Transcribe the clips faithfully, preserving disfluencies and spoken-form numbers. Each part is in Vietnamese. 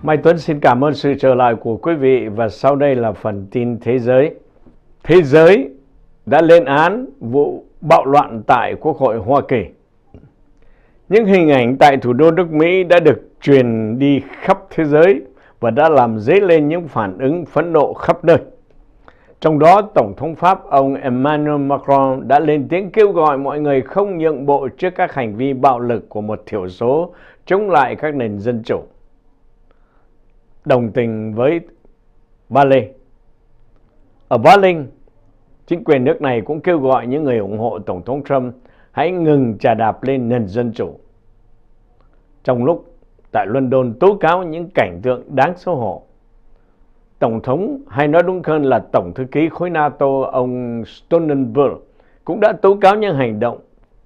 Mai Tuấn xin cảm ơn sự trở lại của quý vị và sau đây là phần tin thế giới. Thế giới đã lên án vụ bạo loạn tại Quốc hội Hoa Kỳ. Những hình ảnh tại thủ đô nước Mỹ đã được truyền đi khắp thế giới và đã làm dấy lên những phản ứng phẫn nộ khắp nơi. Trong đó, Tổng thống Pháp ông Emmanuel Macron đã lên tiếng kêu gọi mọi người không nhượng bộ trước các hành vi bạo lực của một thiểu số chống lại các nền dân chủ. Đồng tình với Ba Lê. Ở Ba Linh, chính quyền nước này cũng kêu gọi những người ủng hộ Tổng thống Trump hãy ngừng chà đạp lên nền dân chủ. Trong lúc tại London tố cáo những cảnh tượng đáng xấu hổ, Tổng thống, hay nói đúng hơn là Tổng thư ký khối NATO ông Stoltenberg cũng đã tố cáo những hành động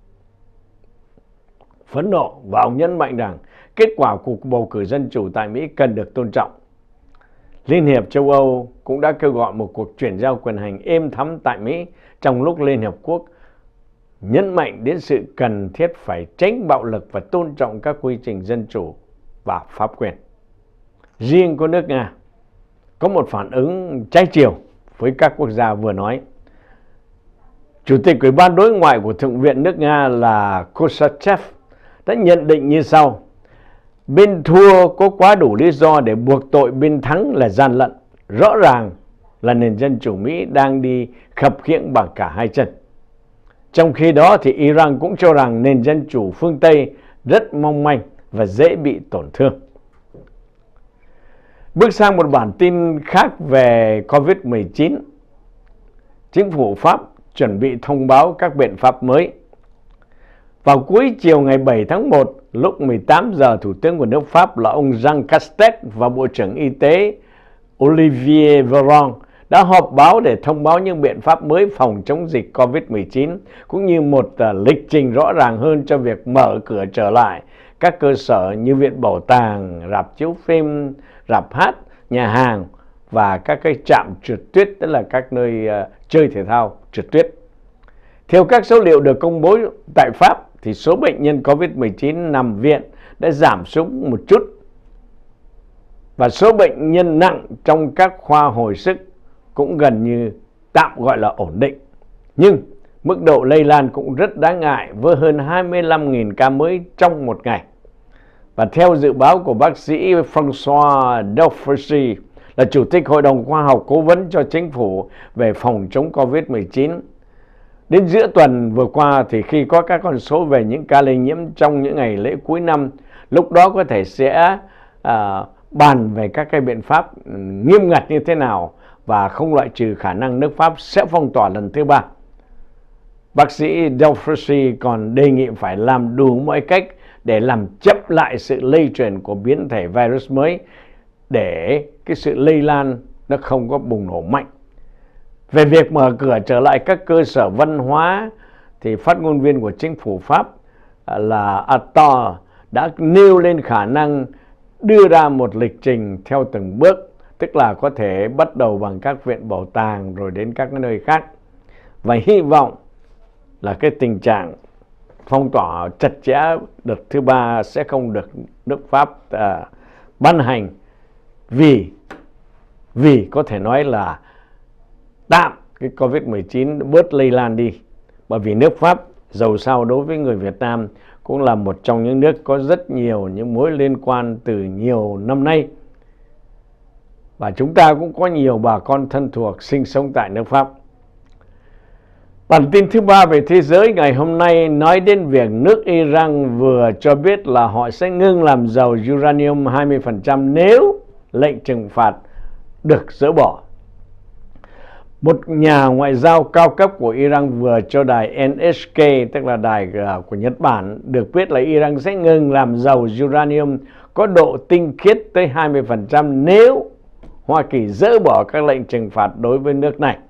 phẫn nộ và ông nhấn mạnh rằng kết quả cuộc bầu cử dân chủ tại Mỹ cần được tôn trọng. Liên hiệp châu Âu cũng đã kêu gọi một cuộc chuyển giao quyền hành êm thấm tại Mỹ trong lúc Liên Hợp Quốc nhấn mạnh đến sự cần thiết phải tránh bạo lực và tôn trọng các quy trình dân chủ và pháp quyền. Riêng của nước Nga có một phản ứng trái chiều với các quốc gia vừa nói. Chủ tịch Ủy ban Đối ngoại của Thượng viện nước Nga là Kosachev đã nhận định như sau: bên thua có quá đủ lý do để buộc tội bên thắng là gian lận. Rõ ràng là nền dân chủ Mỹ đang đi khập khiễng bằng cả hai chân. Trong khi đó thì Iran cũng cho rằng nền dân chủ phương Tây rất mong manh và dễ bị tổn thương. Bước sang một bản tin khác về Covid mười chín. Chính phủ Pháp chuẩn bị thông báo các biện pháp mới. Vào cuối chiều ngày bảy tháng một, lúc mười tám giờ, Thủ tướng của nước Pháp là ông Jean Castex và Bộ trưởng Y tế Olivier Véran đã họp báo để thông báo những biện pháp mới phòng chống dịch Covid mười chín, cũng như một uh, lịch trình rõ ràng hơn cho việc mở cửa trở lại các cơ sở như viện bảo tàng, rạp chiếu phim, rạp hát, nhà hàng và các cái trạm trượt tuyết, tức là các nơi uh, chơi thể thao trượt tuyết. Theo các số liệu được công bố tại Pháp, thì số bệnh nhân Covid mười chín nằm viện đã giảm xuống một chút và số bệnh nhân nặng trong các khoa hồi sức cũng gần như tạm gọi là ổn định. Nhưng mức độ lây lan cũng rất đáng ngại với hơn hai mươi lăm nghìn ca mới trong một ngày. Và theo dự báo của bác sĩ François Delfourcy, là Chủ tịch Hội đồng Khoa học Cố vấn cho Chính phủ về phòng chống Covid mười chín, đến giữa tuần vừa qua thì khi có các con số về những ca lây nhiễm trong những ngày lễ cuối năm, lúc đó có thể sẽ à, bàn về các cái biện pháp nghiêm ngặt như thế nào và không loại trừ khả năng nước Pháp sẽ phong tỏa lần thứ ba. Bác sĩ Delfourcy còn đề nghị phải làm đủ mọi cách để làm chậm lại sự lây truyền của biến thể virus mới để cái sự lây lan nó không có bùng nổ mạnh. Về việc mở cửa trở lại các cơ sở văn hóa thì phát ngôn viên của chính phủ Pháp là Attal đã nêu lên khả năng đưa ra một lịch trình theo từng bước, tức là có thể bắt đầu bằng các viện bảo tàng rồi đến các nơi khác. Và hy vọng là cái tình trạng phong tỏa chặt chẽ đợt thứ ba sẽ không được nước Pháp à, ban hành vì vì có thể nói là tạm cái Covid mười chín bớt lây lan đi. Bởi vì nước Pháp dầu sao đối với người Việt Nam cũng là một trong những nước có rất nhiều những mối liên quan từ nhiều năm nay. Và chúng ta cũng có nhiều bà con thân thuộc sinh sống tại nước Pháp. Bản tin thứ ba về thế giới ngày hôm nay nói đến việc nước Iran vừa cho biết là họ sẽ ngưng làm giàu uranium hai mươi phần trăm nếu lệnh trừng phạt được dỡ bỏ. Một nhà ngoại giao cao cấp của Iran vừa cho đài en hát ca, tức là đài của Nhật Bản, được biết là Iran sẽ ngừng làm giàu uranium có độ tinh khiết tới hai mươi phần trăm nếu Hoa Kỳ dỡ bỏ các lệnh trừng phạt đối với nước này.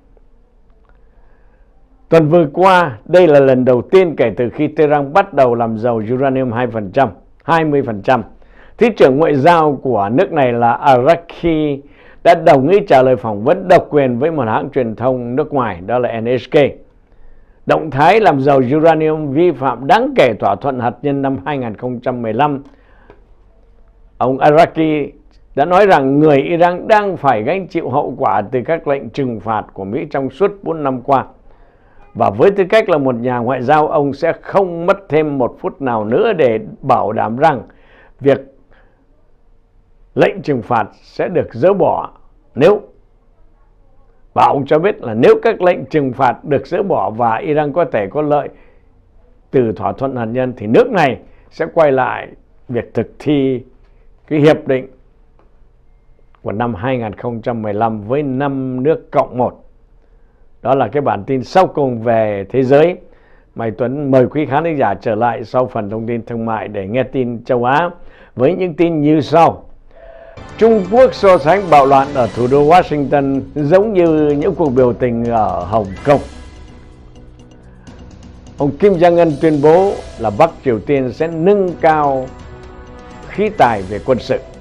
Tuần vừa qua, đây là lần đầu tiên kể từ khi Tehran bắt đầu làm giàu uranium hai mươi phần trăm. Thứ trưởng ngoại giao của nước này là Araki đã đồng ý trả lời phỏng vấn độc quyền với một hãng truyền thông nước ngoài, đó là en hát ca. Động thái làm giàu uranium vi phạm đáng kể thỏa thuận hạt nhân năm hai nghìn không trăm mười lăm. Ông Araki đã nói rằng người Iran đang phải gánh chịu hậu quả từ các lệnh trừng phạt của Mỹ trong suốt bốn năm qua. Và với tư cách là một nhà ngoại giao, ông sẽ không mất thêm một phút nào nữa để bảo đảm rằng việc lệnh trừng phạt sẽ được dỡ bỏ nếu, và ông cho biết là nếu các lệnh trừng phạt được dỡ bỏ và Iran có thể có lợi từ thỏa thuận hạt nhân thì nước này sẽ quay lại việc thực thi cái hiệp định của năm hai nghìn không trăm mười lăm với năm nước cộng một. Đó là cái bản tin sau cùng về thế giới. Mai Tuấn mời quý khán giả trở lại sau phần thông tin thương mại để nghe tin châu Á với những tin như sau. Trung Quốc so sánh bạo loạn ở thủ đô Washington giống như những cuộc biểu tình ở Hồng Kông. Ông Kim Jong-un tuyên bố là Bắc Triều Tiên sẽ nâng cao khí tài về quân sự.